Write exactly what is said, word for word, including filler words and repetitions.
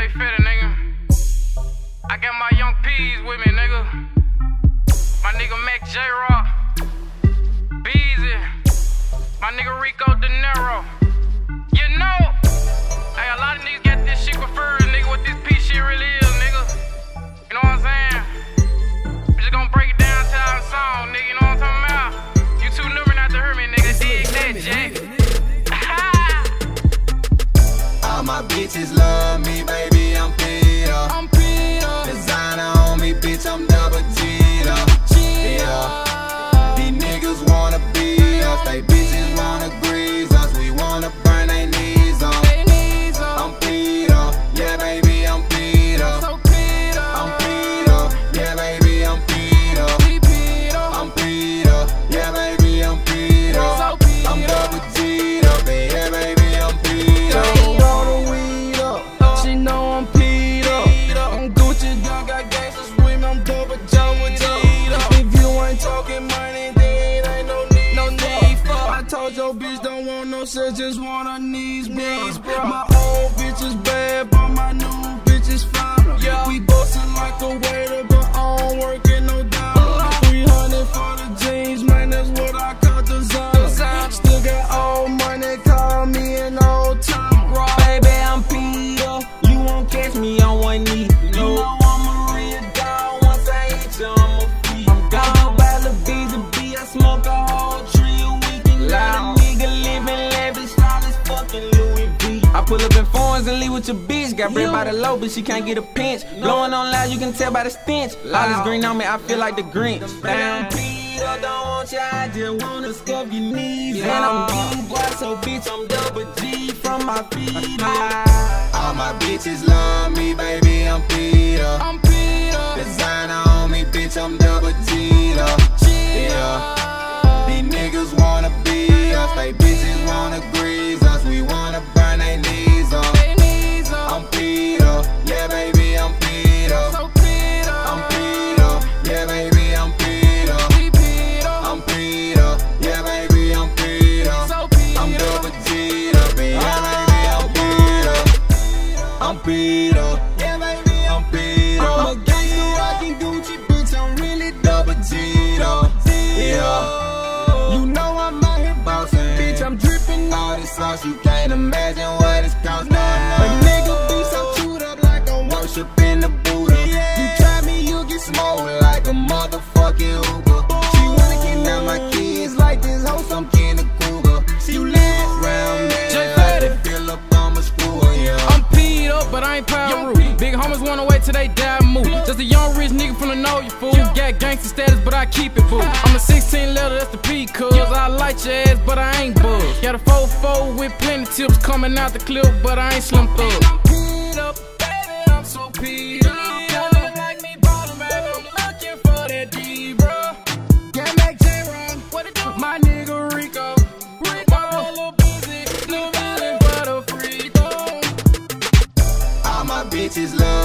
Jay Fetty, nigga. I got my young P's with me, nigga. My nigga Mac J Rock, Beezy, my nigga Rico De Niro. You know, hey, a lot of niggas got this shit confused, nigga, what this P shit really is, nigga. You know what I'm saying? We just gonna break it down to our song, nigga. You know what I'm talking about? You too numbing not to hear me, nigga. Dig that, Jack. All my bitches love me, baby, I'm Peter. I'm Peter. Designer on me, bitch, I'm double cheater. Yeah. These niggas wanna be us, they bitches wanna grease us. We wanna burn they knees on. I'm Peter, yeah, baby, I'm Peter. So Peter. I'm Peter, yeah, baby, I'm Peter. I'm Peter, yeah, baby, I'm Peter. So Peter. I'm double cheater, yeah, baby, I'm Peter. She know I'm Peter. I'm Gucci, dog, got gangsters with me. I'm double double cheater. If you ain't talking money, then ain't no need, no need for. I told your bitch don't want no sex, just want her knees, knees, bro. My old bitch is bad, but my new bitch is fine. Yeah, we bustin' like a waiter, but I don't work in no dollar. three hundred for the jeans, man, that's what I call designer. Still got old money, call me an old time, bro. Baby, I'm Peter. You won't catch me on one knee. You know I'm a real dog. Once I hit you, I'm a free. I'm gone by the B to B. I smoke a whole tree a week and got a nigga living lavish. All this fucking Louis V. I pull up in foreigns and leave with your bitch. Got bread by the low, but she can't get a pinch. Blowing on loud, you can tell by the stench. All this green on me, I feel like the Grinch. Damn. Peter, don't want you, I just wanna scuff your knees. And I'm you, boy, so bitch, I'm double G from my feet. All my bitches love me, baby, I'm Peter. I'm Peter. Designer on me, bitch, I'm double cheater. Yeah. These niggas wanna be us, they bitches wanna grease us. We wanna burn they knees on. I'm Peter, yeah, baby, I'm Peter. So Peter. I'm Peter, yeah, baby, I'm Peter. I'm Peter, yeah, baby, I'm Peter. So Peter. I'm double cheater, yeah, baby, I'm Peter. I'm Peter, yeah, baby, I'm Peter. I'm a gangster rockin' Gucci, bitch, I'm really double cheater. Yeah, you know I'm out here bossin', bitch, I'm drippin' all this sauce, you can't imagine what it's costin'. A nigga be so chewed up like I'm worshiping the Buddha. You try me, you get smoked like a motherfucking Uber. She wanna kidnap my kids like this hoe, some kin of Kruger. See you last round, man, Jay I had to Fetty. fill up on my screw, yeah. I'm Peter, but I ain't Pyro. Big homies wanna wait till they die and move. Just a young rich nigga from the know you fool. Got gangster status, but I keep it boo. I'm a sixteen letter, that's the P, cuz I like your ass, but I ain't buzz. Got a four four with plenty tips coming out the clip, but I ain't slim thug. I'm Peter, baby, I'm so Peter. Like me, bottom man, I'm looking for that D, bro. Get back J-Rock, what it do? My nigga Rico. Rico, a little busy, little busy for the free throw. All my bitches love